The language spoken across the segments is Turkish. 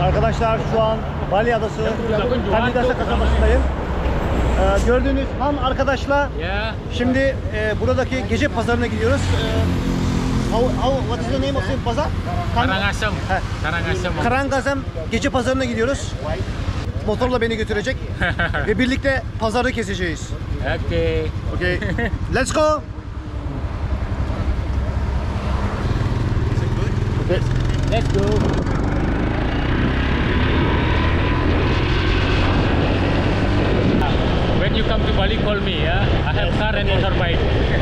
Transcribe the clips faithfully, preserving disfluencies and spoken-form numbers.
Arkadaşlar şu an Bali Adası Kalidasa kasabasındayım. Ee, gördüğünüz Han arkadaşla şimdi e, buradaki gece pazarına gidiyoruz. Ee, how, how, what is the name of the pazar? Karangasem. Karangasem. Karangasem gece pazarına gidiyoruz. Motorla beni götürecek ve birlikte pazarı keseceğiz. Okay. Okay. Let's go. Okay. Let's go. When you come to Bali, call me. Yeah, I have car and motorbike.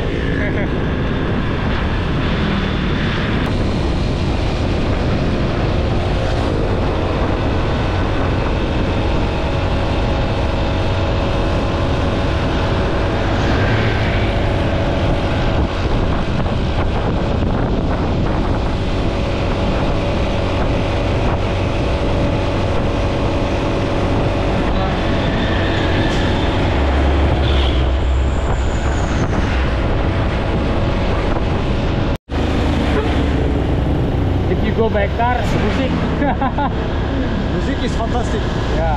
Go by car, music. Music is fantastic. Yeah.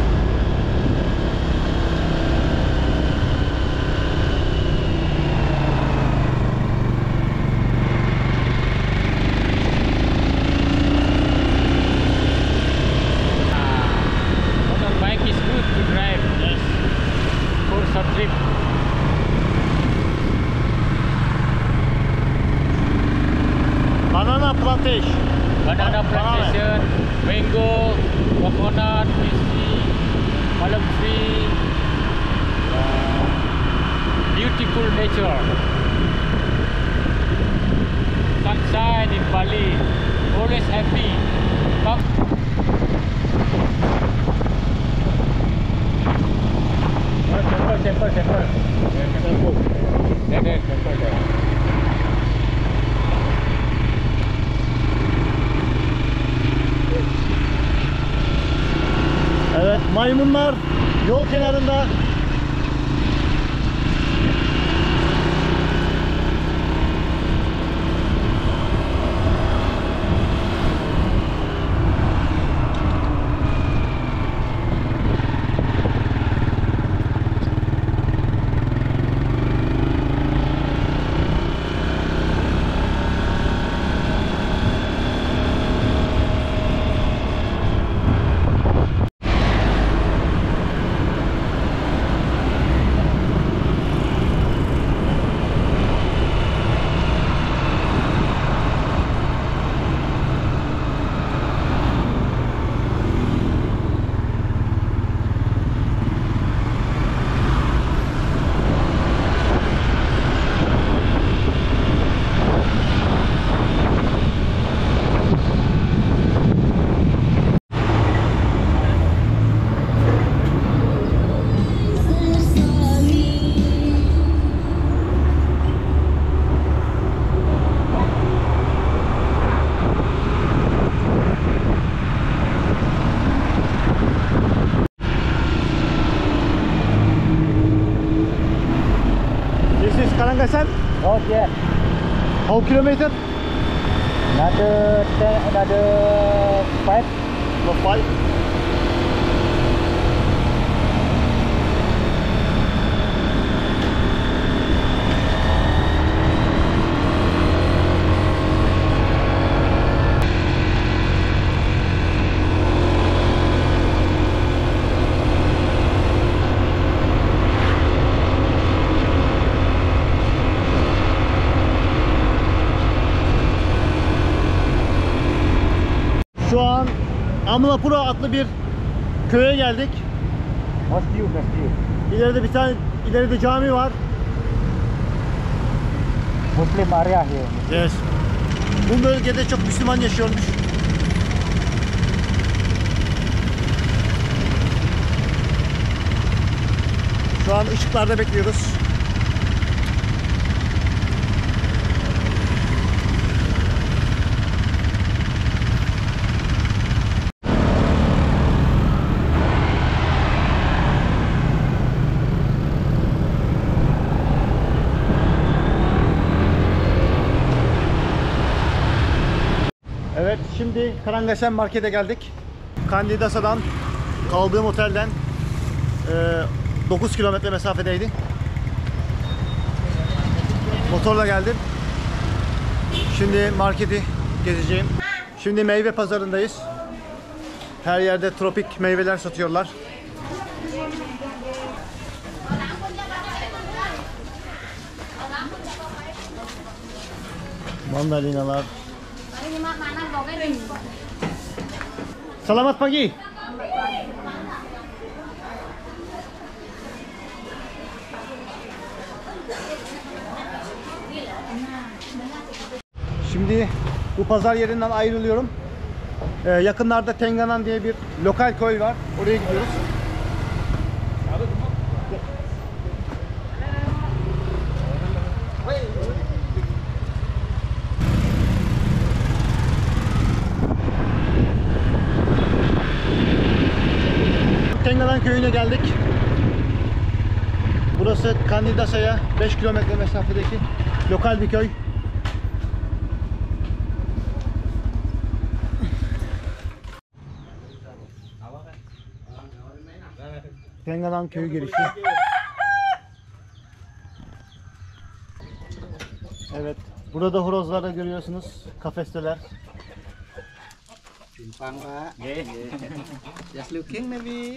Motorbike is good to drive. Yes. For short trip. Banana plantation. Banana plantation, mango, coconut, whiskey, palm tree, uh, beautiful nature, sunshine in Bali, always happy. Come. Temple, temple, temple. Temple. Temple, temple. Evet, maymunlar yol kenarında. Karangasem? Oh yeah. How kilometer? Another ten, another five. No, five. Şu an Amlapura adlı bir köye geldik. Masjid, masjid. İleride bir tane ileride cami var. Muslim area here. Yes. Bu bölgede çok Müslüman yaşıyormuş. Şu an ışıklarda bekliyoruz. Evet, şimdi Karangasem markete geldik. Candidasa'dan kaldığım otelden e, dokuz kilometre mesafedeydi. Motorla geldim. Şimdi marketi gezeceğim. Şimdi meyve pazarındayız. Her yerde tropik meyveler satıyorlar. Mandalinalar. Selamat pagi. Şimdi bu pazar yerinden ayrılıyorum. Ee, yakınlarda Tenganan diye bir lokal köy var. Oraya gidiyoruz. Tenganan köyüne geldik. Burası Candidasa'ya beş kilometre mesafedeki lokal bir köy. Tenganan köyü girişi. Evet, burada horozları görüyorsunuz, kafesteler. Simpang Pak. Nggih. Just looking maybe.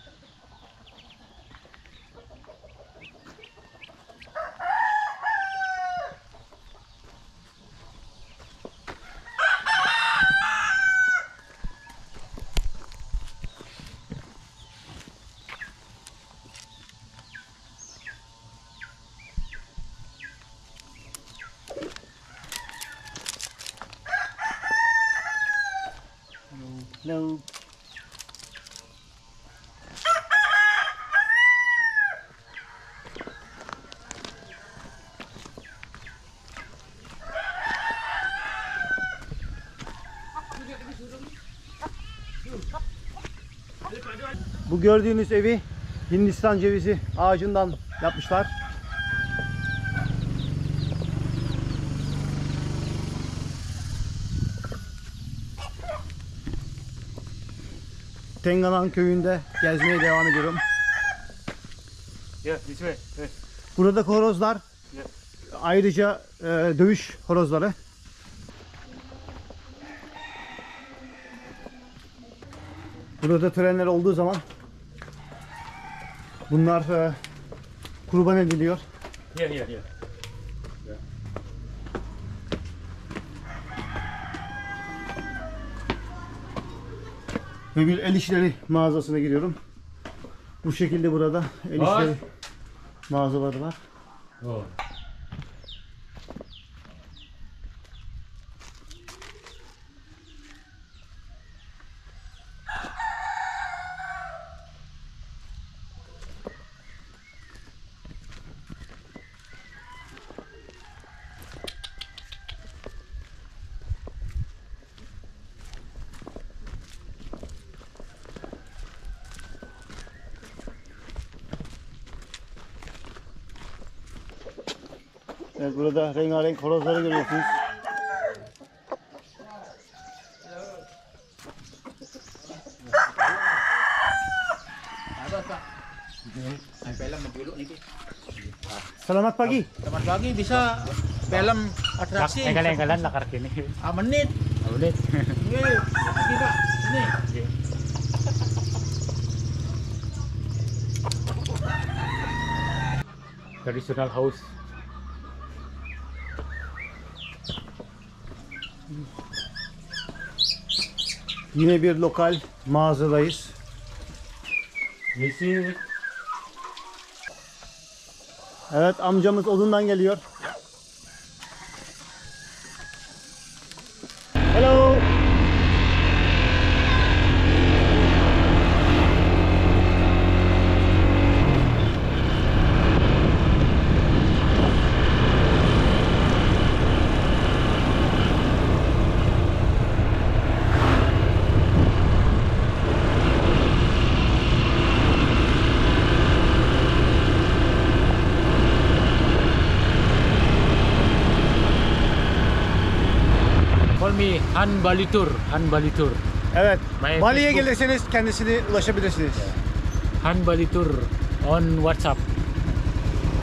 Hello. Bu gördüğünüz evi Hindistan cevizi ağacından yapmışlar. Tenganan köyünde gezmeye devam ediyorum. Yeah, this way. Yes. Buradaki horozlar Yes. ayrıca e, dövüş horozları. Burada törenler olduğu zaman bunlar e, kurban ediliyor. Here, here, here. Ve bir el işleri mağazasına giriyorum. Bu şekilde burada el işleri mağazaları var. Oh. Evet, burada rengarenk horozları görüyorsunuz. Selamat pagi. Selamat pagi, bisa film atraksi. Enggal-enggalan lakar kini. Ah, menit. Ulit. Nggih. Iki Pak. Ini. Traditional house. Yine bir lokal mağazadayız. Yes. Evet, amcamız odundan geliyor. Hello. Call me Han Balitur. Han Balitur. Evet. By Bali'ye Facebook. gelirseniz kendisine ulaşabilirsiniz. Han Bali Tour on WhatsApp.